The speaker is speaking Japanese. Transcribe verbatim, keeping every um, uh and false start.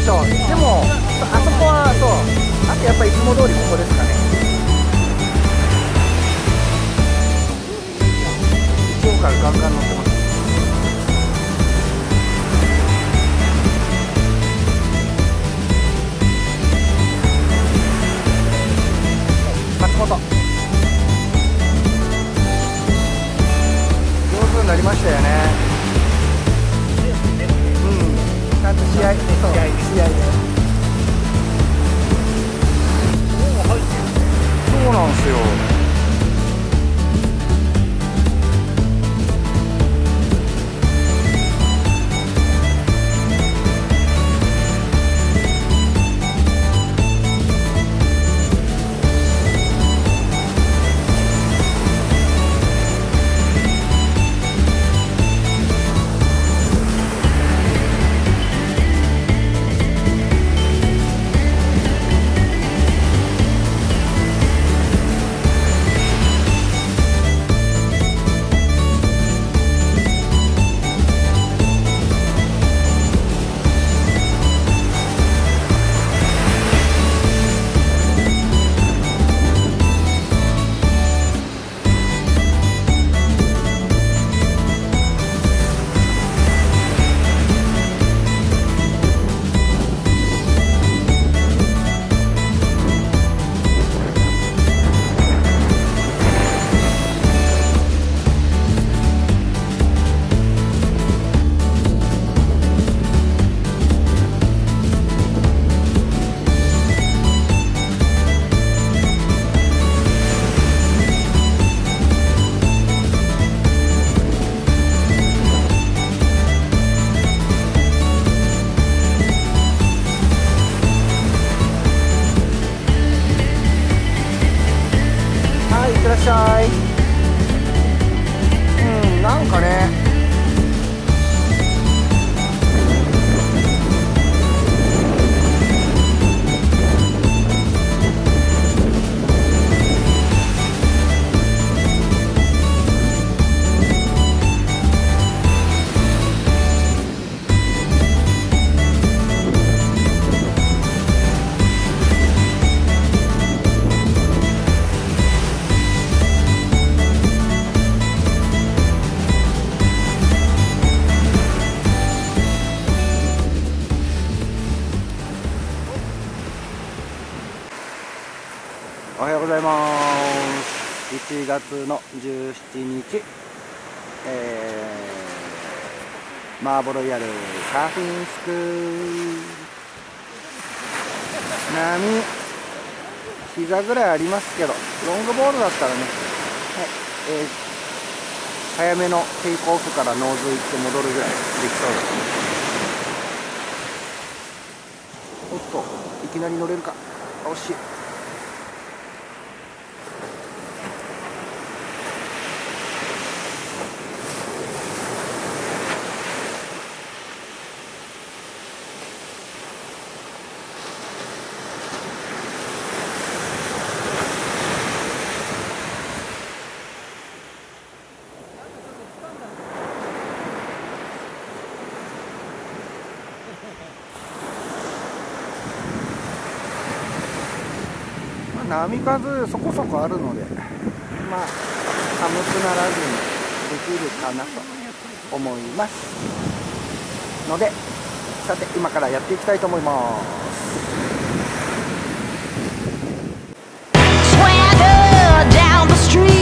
しょう。でもあそこはそう、あとやっぱりいつも通りここですかね。今日からガンガン乗ってます。松本上手になりましたよね。うん、ちゃんと試合、そう、試合で。そうなんですよ。いらっしゃい。うん、なんかね。おはようございます。いちがつのじゅうしちにち、えー、マーボロイヤルサーフィンスクール。波膝ぐらいありますけど、ロングボールだったらね、はい、えー、早めのテイクオフからノーズ行って戻るぐらいできそうですね。おっと、いきなり乗れるか。惜しい。波数そこそこあるので、まあ寒くならずにできるかなと思いますので、さて今からやっていきたいと思います。Swagger down the street.